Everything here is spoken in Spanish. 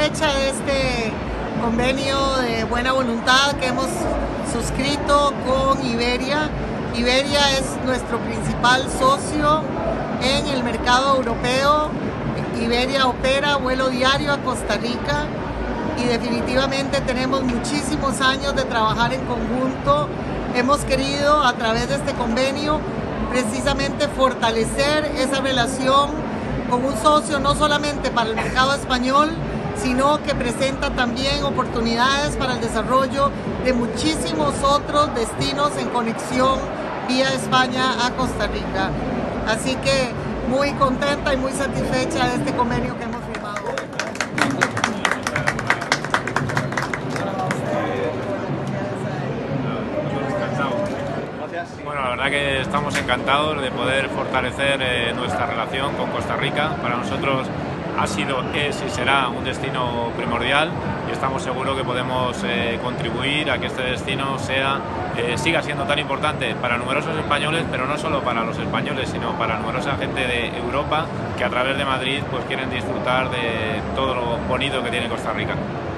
satisfecha de este convenio de buena voluntad que hemos suscrito con Iberia. Iberia es nuestro principal socio en el mercado europeo. Iberia opera vuelo diario a Costa Rica y definitivamente tenemos muchísimos años de trabajar en conjunto. Hemos querido a través de este convenio precisamente fortalecer esa relación con un socio no solamente para el mercado español, sino que presenta también oportunidades para el desarrollo de muchísimos otros destinos en conexión vía España a Costa Rica. Así que muy contenta y muy satisfecha de este convenio que hemos firmado. Bueno, la verdad que estamos encantados de poder fortalecer nuestra relación con Costa Rica. Para nosotros ha sido, es y será un destino primordial y estamos seguros que podemos contribuir a que este destino siga siendo tan importante para numerosos españoles, pero no solo para los españoles, sino para numerosa gente de Europa que a través de Madrid pues quieren disfrutar de todo lo bonito que tiene Costa Rica.